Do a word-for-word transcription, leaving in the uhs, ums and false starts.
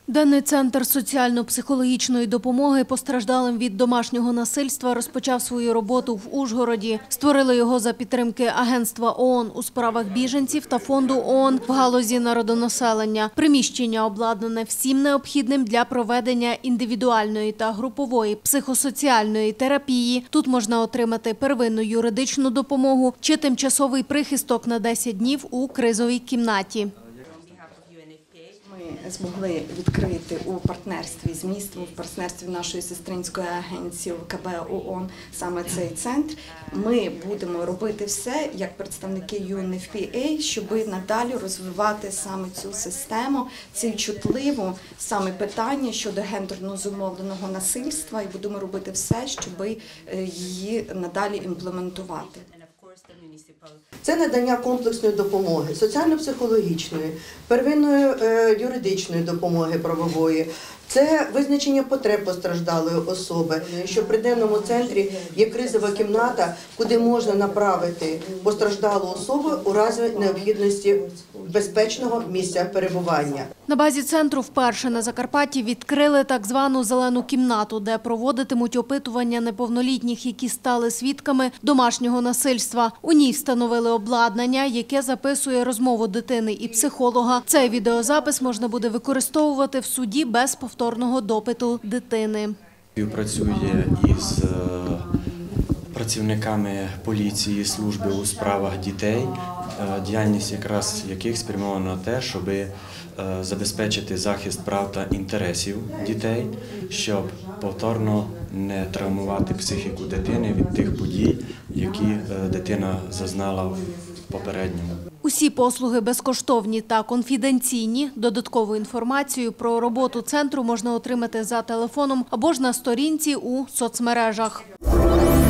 Денний центр соціально-психологічної допомоги постраждалим від домашнього насильства розпочав свою роботу в Ужгороді. Створили його за підтримки Агентства ООН у справах біженців та Фонду ООН в галузі народонаселення. Приміщення обладнане всім необхідним для проведення індивідуальної та групової психосоціальної терапії. Тут можна отримати первинну юридичну допомогу чи тимчасовий прихисток на десять днів у кризовій кімнаті. Ми змогли відкрити у партнерстві з містом, в партнерстві нашої сестринської агенції ВКБ ООН саме цей центр. Ми будемо робити все, як представники ю ен еф пі ей, щоб надалі розвивати саме цю систему, ці чутливу саме питання щодо гендерно зумовленого насильства, і будемо робити все, щоб її надалі імплементувати. Це надання комплексної допомоги, соціально-психологічної, первинної е, юридичної допомоги правової. Це визначення потреб постраждалої особи, що при денному центрі є кризова кімната, куди можна направити постраждалу особу у разі необхідності безпечного місця перебування. На базі центру вперше на Закарпатті відкрили так звану «зелену кімнату», де проводитимуть опитування неповнолітніх, які стали свідками домашнього насильства. У ній встановили обладнання, яке записує розмову дитини і психолога. Цей відеозапис можна буде використовувати в суді без повторного допиту дитини. Працює із працівниками поліції, служби у справах дітей, діяльність якраз яких спрямована на те, щоб забезпечити захист прав та інтересів дітей, щоб повторно не травмувати психіку дитини від тих подій, які дитина зазнала в попередньому. Усі послуги безкоштовні та конфіденційні. Додаткову інформацію про роботу центру можна отримати за телефоном або ж на сторінці у соцмережах.